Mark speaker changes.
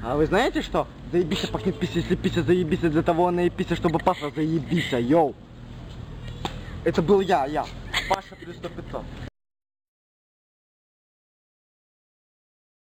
Speaker 1: А вы знаете что? Заебися пахнет пися, если пися заебися, для того она и пися, чтобы Паша заебися, йоу. Это был я. Паша плюс 100 500.